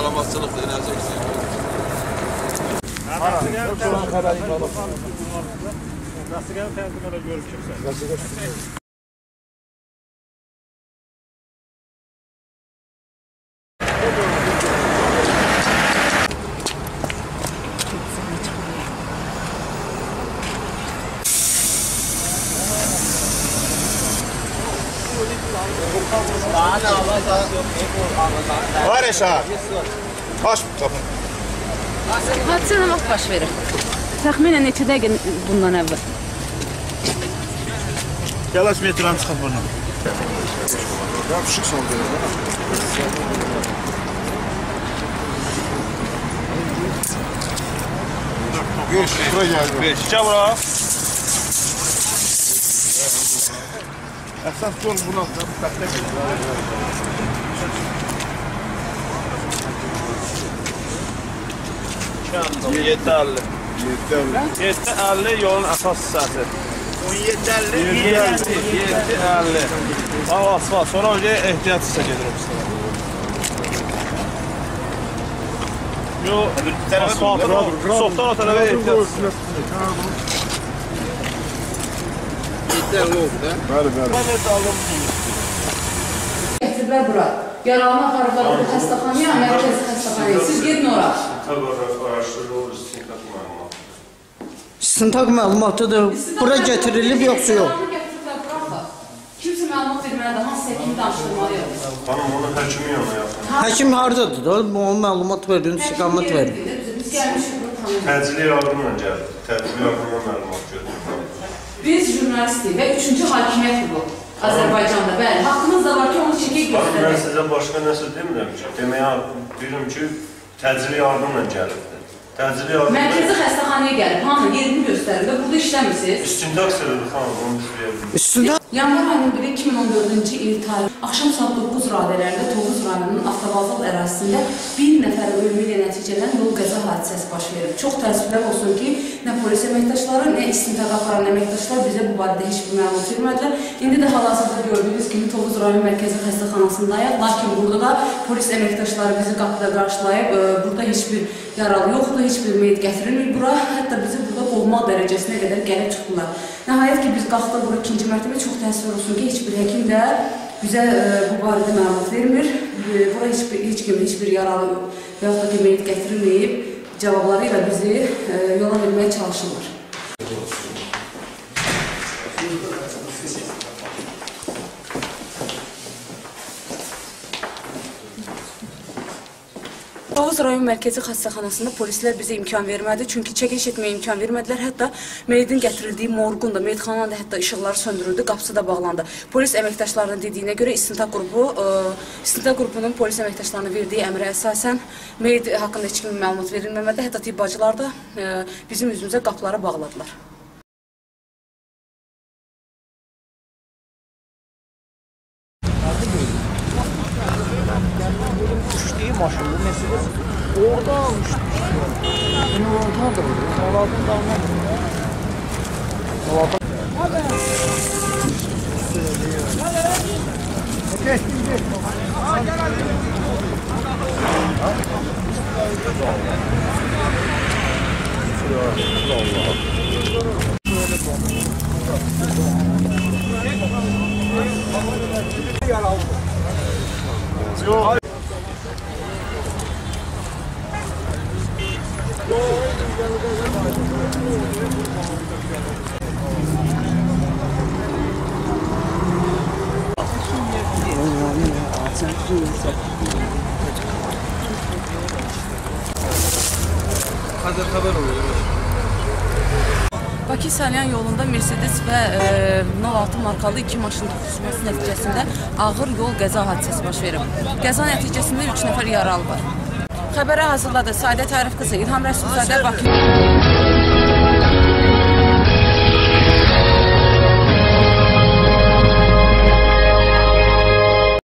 salamatçılık edeceksin. Nasıl gelin tezgahlara görüşürüz. Var Eşar. Baş tapın. Hadisə nə vaxt baş verir? Təxminən neçə dəqiqə bundan əvvəl? Yavaş metran çıxıb bunu. Yapışık son derece. Geç, buraya geldi. Beş, gel bura. Əsas yol buna. Kənd 750. 750 yolun əsas hissəsi. 1750. 750. Asfalt. Sonra öyle ehtiyat hissə gedir o pislərə. Yo, asfaltın soxdan o tərəfə ehtiyat hissə. 750 oldu da. Bəli. Gətiriblər bura. Yaralama aparıblar bu xəstəxanaya, mərkəzi xəstəxanaya. Siz gedin ora. İstintaq məlumatıdır. Bura gətirilib yoxsa yox? Kimsə məlumat verməlidir, hansı həkimi danışdırmalıyıq. Hanım, onun həkimi yanına yaxın. Həkim haradadır da? Ona məlumat verin, istiqamət verin. Biz gəlmişik, bunu tanıyırıq. Təcili yardımla gəldi. Təcili yardımla məlumat götürdük. Biz jurnalistik və 3-cü hakimiyyət bu. Azərbaycanda, bəli. Haqqımız da var ki, onu çəkək göstərək. Mən sizə başqa nəsə demirəm ki, deməyə bilirəm ki, təcili yardımla gəlibdir. Təcili yardım... Mərkəzi xəstəxanaya gəlib, hamı yerini göstərir və burada işləmirsiniz. İstintaq sırrıdır, xanım, onu biz verelim. İstintaq? Yanvar ayının 1-i 2014-cü il tarix axşam saat 9 radələrində Tovuz rayonunun avtovazol ərazisində bir nəfər ölümü ilə nəticələn yol qəza hadisəsi baş verib. Çox təəssüflər olsun ki, nə polis əməkdaşları, nə istintaq aparan əməkdaşlar bizə bu barədə heç bir məlumat vermədilər. İndi də hal-hazırda gördüyünüz kimi Tovuz rayon mərkəzi xəstəxanasındayıq, lakin burada da polis əməkdaşları bizi qapıda qarşılayıb, burada heç bir yaralı yoxdur, heç bir meyit gətirilmir bura, hətta bizi burada qovmaq dərəcəsinə qədər gəlib çıxdılar. Nəhayət ki, biz qalxdıq bura ikinci mərtəbə, çox təəssüf olsun ki, heç bir həkim də bizə bu barədə məlumat vermir. Bura heç kim, heç bir yaralı və yaxud da ki, meyit gətirilməyib, cavabları ilə bizi yola verməyə çalışırlar. Tovuz rayon mərkəzi xəstəxanasında polislər bizə imkan vermədi, çünki çəkiş etməyə imkan vermədilər. Hətta meyidin gətirildiyi morqun da, meyidxananın da hətta işıqları söndürüldü, qapısı da bağlandı. Polis əməkdaşlarının dediyinə görə istintaq qrupunun polis əməkdaşlarına verdiyi əmrə əsasən meyid haqqında heç kimin məlumat verilməmədi. Hətta tibb bacılar da bizim üzümüzə qapıları bağladılar. Düşdüyü maşınlı məsələsi. Orada almışdı. Bunu oradadır. Salatın dalmadır. Salatın. Geçtim, geçtim. Yok. Haber oluyor. Bakı-Salyan yolunda Mercedes və 06 markalı 2 maşın toqquşması nəticəsində ağır yol qəza hadisəsi baş verib. Qəza nəticəsində 3 nəfər yaralı var. Xəbərə hazırladı Saadət Arif qızı, İlham Rəsulzadə, Bakı.